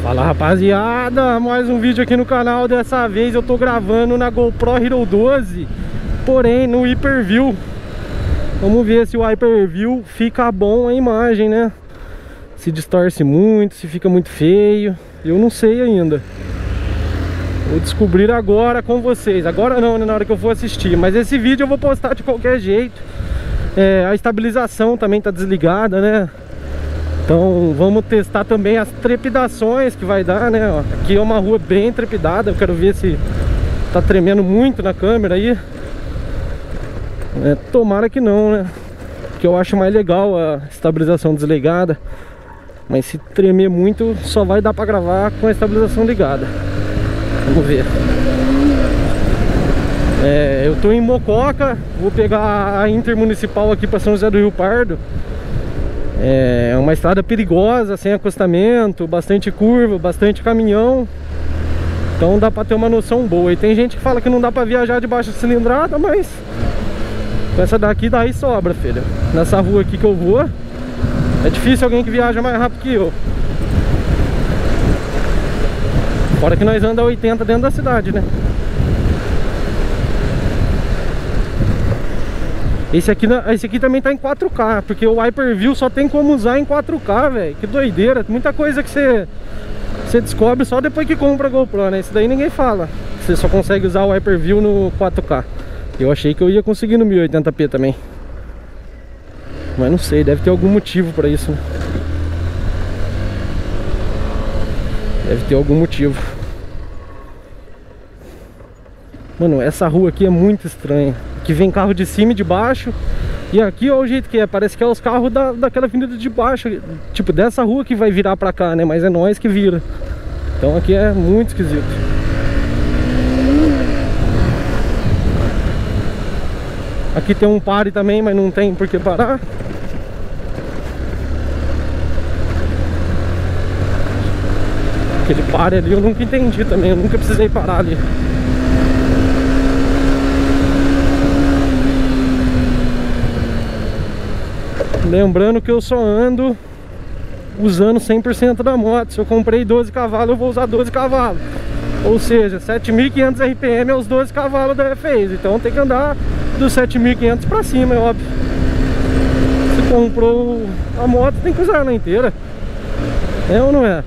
Fala rapaziada, mais um vídeo aqui no canal. Dessa vez eu tô gravando na GoPro Hero 12, porém no Hyper-View. Vamos ver se o Hyper-View fica bom a imagem, né? Se distorce muito, se fica muito feio, eu não sei ainda. Vou descobrir agora com vocês. Agora não, né, na hora que eu for assistir. Mas esse vídeo eu vou postar de qualquer jeito. A estabilização também tá desligada, né? Então vamos testar também as trepidações que vai dar, né? Ó, aqui é uma rua bem trepidada. Eu quero ver se tá tremendo muito na câmera aí. Tomara que não, né? Porque eu acho mais legal a estabilização desligada. Mas se tremer muito, só vai dar pra gravar com a estabilização ligada. Vamos ver. Eu tô em Mococa. Vou pegar a intermunicipal aqui pra São José do Rio Pardo. É uma estrada perigosa, sem acostamento, bastante curva, bastante caminhão. Então dá pra ter uma noção boa. E tem gente que fala que não dá pra viajar de baixa cilindrada, mas com essa daqui daí sobra, filho. Nessa rua aqui que eu vou, é difícil alguém que viaja mais rápido que eu. Fora que nós andamos a 80 dentro da cidade, né? Esse aqui também tá em 4K, porque o Hyper-View só tem como usar em 4K, velho. Que doideira, muita coisa que você descobre só depois que compra a GoPro, né? Isso daí ninguém fala. Você só consegue usar o Hyper-View no 4K. Eu achei que eu ia conseguir no 1080p também. Mas não sei, deve ter algum motivo pra isso, né? Deve ter algum motivo. Mano, essa rua aqui é muito estranha. Aqui vem carro de cima e de baixo. E aqui ó, o jeito que é, parece que é os carros daquela avenida de baixo. Tipo, dessa rua que vai virar pra cá, né? Mas é nós que vira. Então aqui é muito esquisito. Aqui tem um pare também, mas não tem por que parar. Aquele pare ali eu nunca entendi também. Eu nunca precisei parar ali. Lembrando que eu só ando usando 100% da moto. Se eu comprei 12 cavalos, eu vou usar 12 cavalos. Ou seja, 7.500 RPM é os 12 cavalos da F-Phase. Então tem que andar dos 7.500 pra cima, é óbvio. Se comprou a moto, tem que usar ela inteira. É ou não é?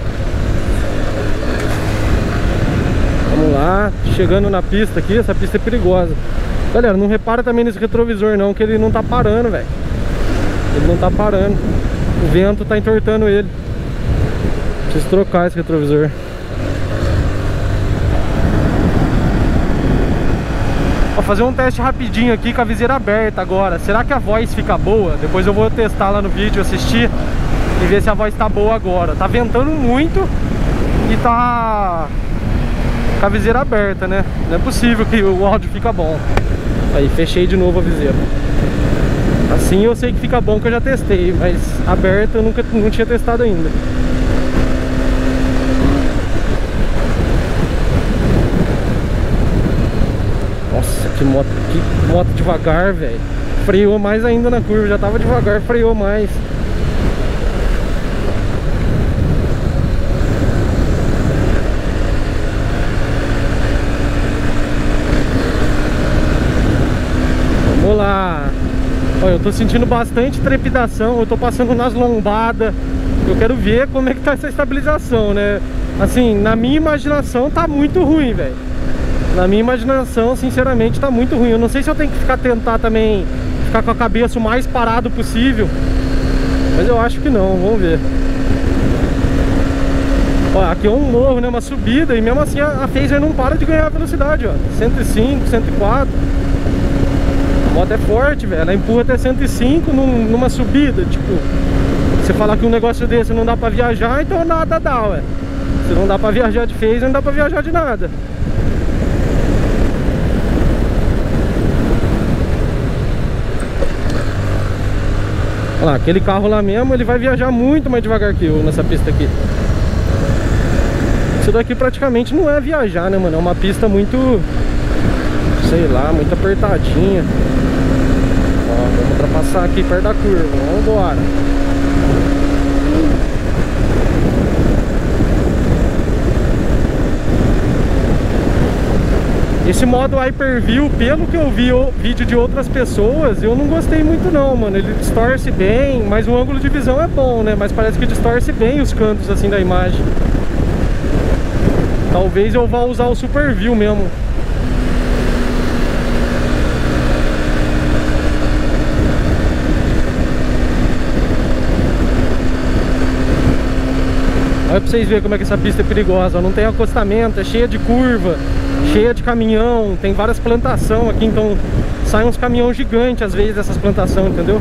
Vamos lá, chegando na pista aqui. Essa pista é perigosa. Galera, não repara também nesse retrovisor não, que ele não tá parando, velho. Ele não tá parando. O vento tá entortando ele. Preciso trocar esse retrovisor. Vou fazer um teste rapidinho aqui com a viseira aberta agora. Será que a voz fica boa? Depois eu vou testar lá no vídeo, assistir e ver se a voz tá boa agora. Tá ventando muito e tá com a viseira aberta, né? Não é possível que o áudio fica bom. Aí, fechei de novo a viseira. Assim eu sei que fica bom, que eu já testei, mas aberta eu não tinha testado ainda. Nossa, que moto devagar, velho. Freou mais ainda na curva, já tava devagar, freou mais. Vamos lá. Olha, eu tô sentindo bastante trepidação. Eu tô passando nas lombadas. Eu quero ver como é que tá essa estabilização, né? Assim, na minha imaginação tá muito ruim, velho. Na minha imaginação, sinceramente, tá muito ruim. Eu não sei se eu tenho que tentar também ficar com a cabeça o mais parado possível, mas eu acho que não, vamos ver. Ó, aqui é um morro, né? Uma subida. E mesmo assim a Phaser não para de ganhar velocidade, ó. 105, 104. A moto é forte, velho. Ela empurra até 105 numa subida. Tipo, você falar que um negócio desse não dá pra viajar, então nada dá, ué. Se não dá pra viajar de Phaser, não dá pra viajar de nada. Olha lá, aquele carro lá mesmo, ele vai viajar muito mais devagar que eu nessa pista aqui. Isso daqui praticamente não é viajar, né, mano? É uma pista muito, sei lá, muito apertadinha. Ó, vamos ultrapassar aqui perto da curva. Vamos embora. Esse modo Hyper-View, pelo que eu vi o vídeo de outras pessoas, eu não gostei muito não, mano. Ele distorce bem, mas o ângulo de visão é bom, né? Mas parece que distorce bem os cantos assim da imagem. Talvez eu vá usar o Super View mesmo. Olha pra vocês verem como é que essa pista é perigosa. Não tem acostamento, é cheia de curva, cheia de caminhão, tem várias plantações aqui, então saem uns caminhões gigantes às vezes dessas plantações, entendeu?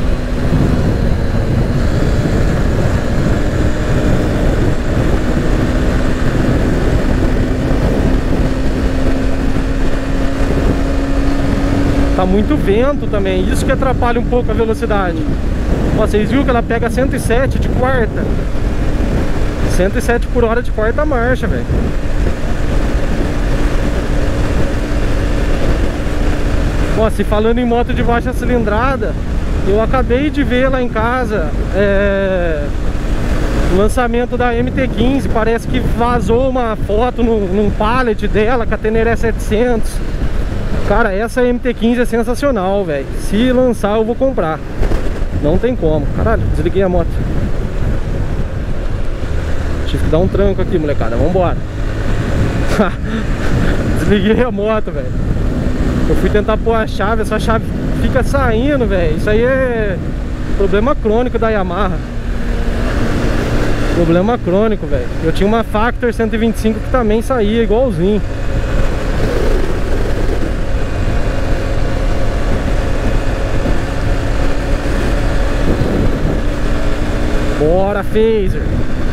Tá muito vento também, isso que atrapalha um pouco a velocidade. Ó, vocês viram que ela pega 107 de quarta. 107 por hora de quarta marcha, velho. Ó, se falando em moto de baixa cilindrada, eu acabei de ver lá em casa o lançamento da MT-15. Parece que vazou uma foto num pallet dela com a Teneré 700. Cara, essa MT-15 é sensacional, velho. Se lançar eu vou comprar. Não tem como. Caralho, desliguei a moto. Tive que dar um tranco aqui, molecada. Vambora. Desliguei a moto, velho. Eu fui tentar pôr a chave, essa chave fica saindo, velho. Isso aí é problema crônico da Yamaha. Problema crônico, velho. Eu tinha uma Factor 125 que também saía igualzinho. Bora, Phaser.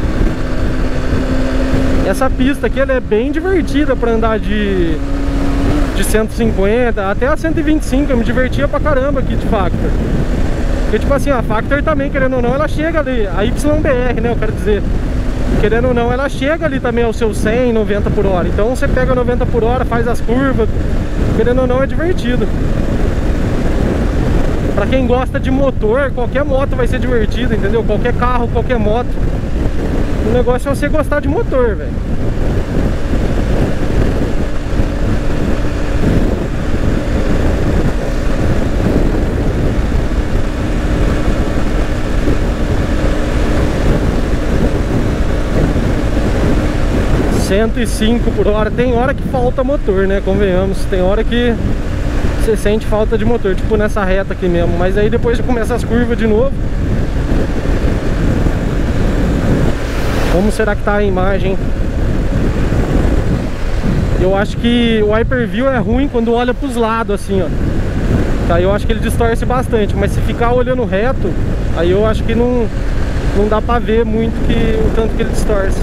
Essa pista aqui ela é bem divertida pra andar de 150 até a 125. Eu me divertia pra caramba aqui de Factor. Porque tipo assim, a Factor também, querendo ou não, ela chega ali, a YBR, né, eu quero dizer. Querendo ou não, ela chega ali também ao seu 100, 90 por hora. Então você pega 90 por hora, faz as curvas. Querendo ou não, é divertido. Pra quem gosta de motor, qualquer moto vai ser divertida, entendeu? Qualquer carro, qualquer moto. O negócio é você gostar de motor, velho. ...105 por hora. Tem hora que falta motor, né? Convenhamos. Tem hora que você sente falta de motor. Tipo nessa reta aqui mesmo. Mas aí depois começa as curvas de novo. Como será que tá a imagem? Eu acho que o Hyper-View é ruim quando olha pros lados assim, ó. Aí eu acho que ele distorce bastante. Mas se ficar olhando reto, aí eu acho que não dá pra ver muito o tanto que ele distorce.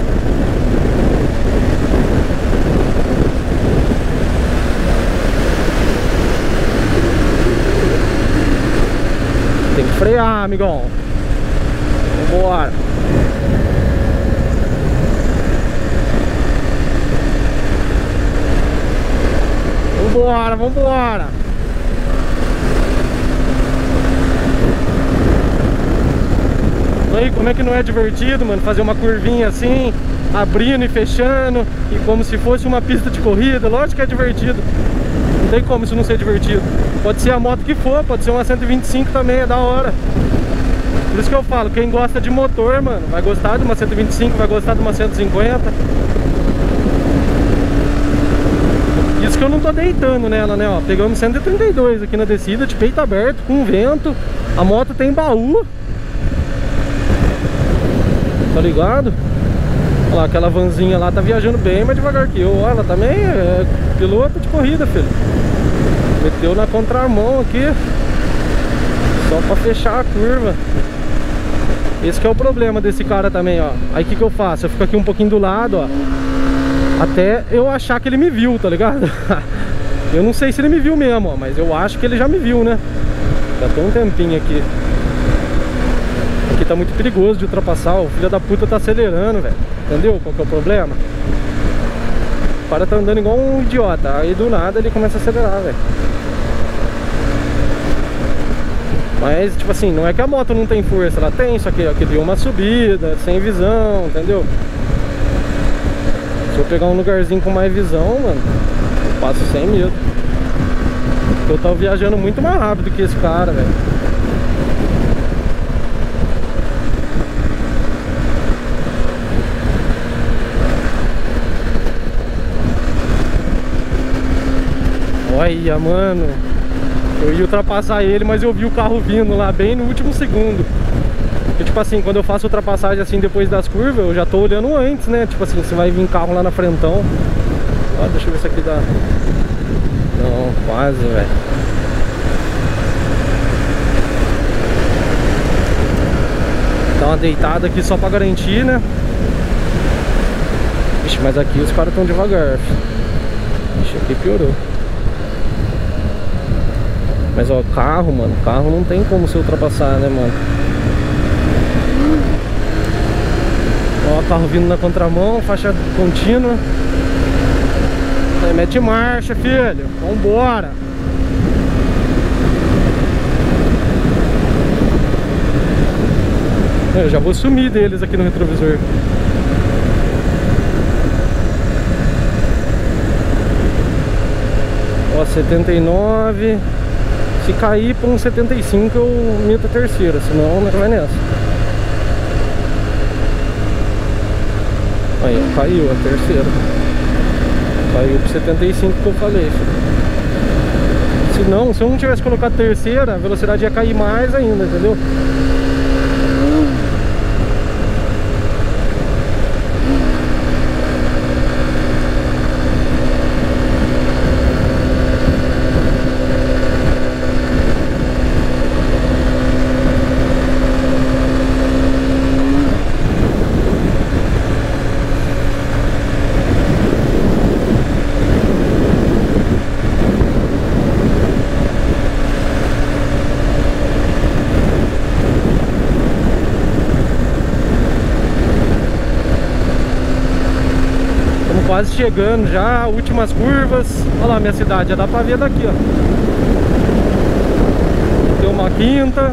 Tem que frear, amigão. Vambora. Vambora, vambora. Aí, como é que não é divertido, mano? Fazer uma curvinha assim, abrindo e fechando, e como se fosse uma pista de corrida. Lógico que é divertido. Não tem como isso não ser divertido. Pode ser a moto que for, pode ser uma 125 também, é da hora. Por isso que eu falo, quem gosta de motor, mano, vai gostar de uma 125, vai gostar de uma 150. Isso que eu não tô deitando nela, né, ó. Pegamos 132 aqui na descida, de peito aberto, com vento. A moto tem baú. Tá ligado? Olha lá, aquela vanzinha lá tá viajando bem mais devagar que eu. Olha, ela também é piloto de corrida, filho. Meteu na contramão aqui, só pra fechar a curva. Esse que é o problema desse cara também, ó. Aí o que eu faço? Eu fico aqui um pouquinho do lado, ó, até eu achar que ele me viu, tá ligado? Eu não sei se ele me viu mesmo, ó, mas eu acho que ele já me viu, né? Já tem um tempinho aqui. Aqui tá muito perigoso de ultrapassar. O filho da puta tá acelerando, velho. Entendeu qual que é o problema? O cara tá andando igual um idiota. Aí do nada ele começa a acelerar, velho. Mas, tipo assim, não é que a moto não tem força. Ela tem, só que aqui deu uma subida, sem visão, entendeu? Se eu pegar um lugarzinho com mais visão, mano, Passo sem medo. Eu tava viajando muito mais rápido que esse cara, velho. Olha, mano. Eu ia ultrapassar ele, mas eu vi o carro vindo lá bem no último segundo. Porque, tipo assim, quando eu faço ultrapassagem assim depois das curvas, eu já tô olhando antes, né? Tipo assim, você vai vir carro lá na frentão. Ó, deixa eu ver se aqui dá. Não, quase, velho. Dá uma deitada aqui só pra garantir, né? Ixi, mas aqui os caras tão devagar. Ixi, aqui piorou. Mas ó, carro, mano, carro não tem como você ultrapassar, né, mano? Ó, carro vindo na contramão, faixa contínua. Aí mete marcha, filho. Vambora. Eu já vou sumir deles aqui no retrovisor. Ó, 79. Se cair pra um 75 eu meto a terceira, senão não vai nessa. Aí, ó, caiu a terceira. Caiu pro 75 que eu falei. Se não, se eu não tivesse colocado a terceira, a velocidade ia cair mais ainda, entendeu? Quase chegando já, últimas curvas. Olha lá minha cidade, já dá pra ver daqui, ó. Tem uma quinta.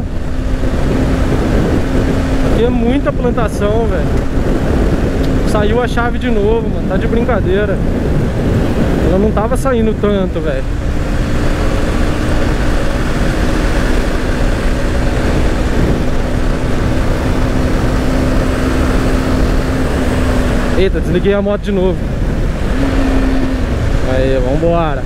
Aqui é muita plantação, velho. Saiu a chave de novo, mano, tá de brincadeira. Ela não tava saindo tanto, velho. Eita, desliguei a moto de novo. Aí, vambora.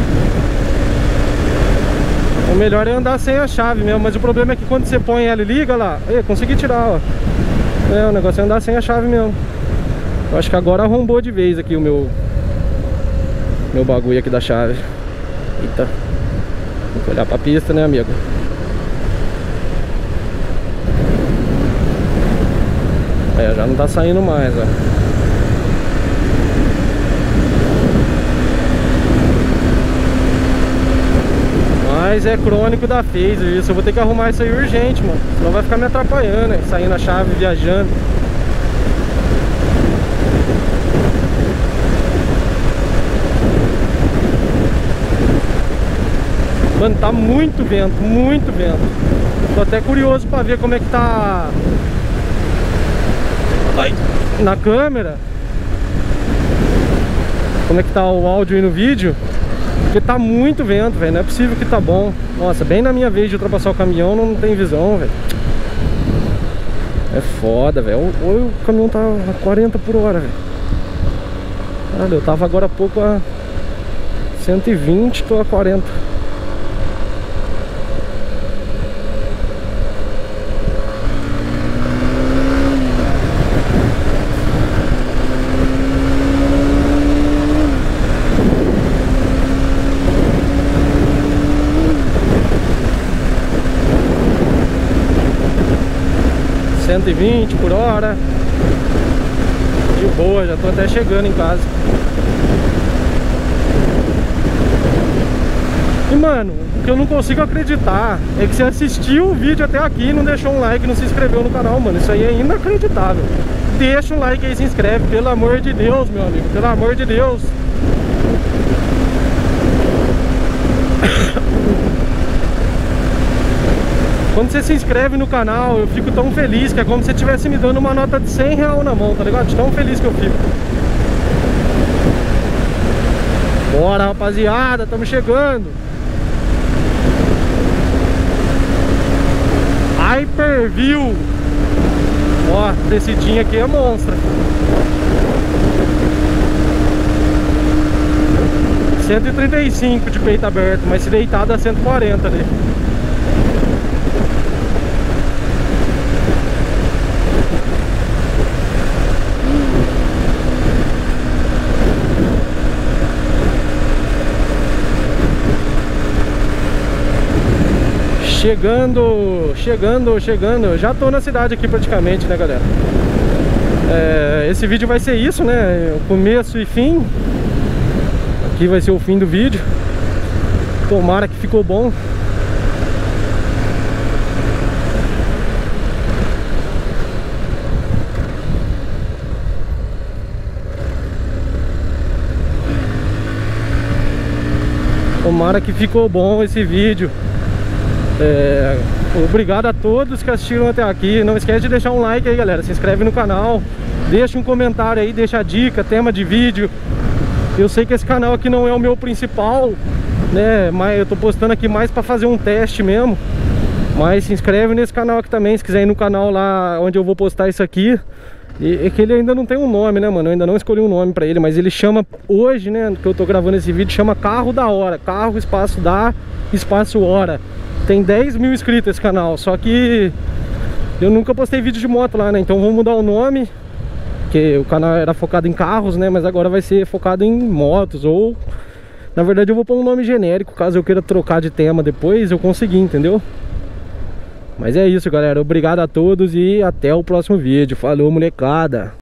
O melhor é andar sem a chave mesmo. Mas o problema é que quando você põe ela e liga lá. Aí, consegui tirar, ó. É, o negócio é andar sem a chave mesmo. Eu acho que agora arrombou de vez aqui o meu bagulho aqui da chave. Eita. Tem que olhar pra pista, né, amigo? É, já não tá saindo mais, ó. Mas é crônico da Phaser isso. Eu vou ter que arrumar isso aí urgente, mano. Senão vai ficar me atrapalhando, né? Saindo a chave, viajando. Mano, tá muito vento, muito vento. Tô até curioso pra ver como é que tá. Ai, na câmera. Como é que tá o áudio aí no vídeo. Porque tá muito vento, velho. Não é possível que tá bom. Nossa, bem na minha vez de ultrapassar o caminhão, não tem visão, velho. É foda, velho. Olha, o caminhão tá a 40 por hora, velho. Olha, eu tava agora há pouco a 120, tô a 40. ,120 por hora. De boa, já tô até chegando em casa. E mano, o que eu não consigo acreditar é que você assistiu o vídeo até aqui e não deixou um like, não se inscreveu no canal, mano. Isso aí é inacreditável. Deixa um like aí e se inscreve, pelo amor de Deus, meu amigo. Pelo amor de Deus. Quando você se inscreve no canal, eu fico tão feliz, que é como se você estivesse me dando uma nota de R$100 na mão, tá ligado? De tão feliz que eu fico. Bora, rapaziada, estamos chegando. Hyper-View. Ó, descidinha aqui é monstra. 135 de peito aberto, mas se deitar dá 140 ali. Chegando. Já tô na cidade aqui praticamente, né, galera? Esse vídeo vai ser isso, né? O começo e fim. Aqui vai ser o fim do vídeo. Tomara que ficou bom. Tomara que ficou bom esse vídeo. Obrigado a todos que assistiram até aqui. Não esquece de deixar um like aí, galera. Se inscreve no canal, deixa um comentário aí, deixa a dica, tema de vídeo. Eu sei que esse canal aqui não é o meu principal, né, mas eu tô postando aqui mais pra fazer um teste mesmo. Mas se inscreve nesse canal aqui também, se quiser ir no canal lá onde eu vou postar isso aqui. É que ele ainda não tem um nome, né, mano? Eu ainda não escolhi um nome pra ele, mas ele chama, hoje, né, que eu tô gravando esse vídeo, chama Carro da Hora. Carro, espaço da, espaço hora. Tem 10 mil inscritos esse canal, só que eu nunca postei vídeo de moto lá, né? Então vou mudar o nome, que o canal era focado em carros, né? Mas agora vai ser focado em motos, ou... Na verdade eu vou pôr um nome genérico, caso eu queira trocar de tema depois, eu conseguir, entendeu? Mas é isso, galera. Obrigado a todos e até o próximo vídeo. Falou, molecada!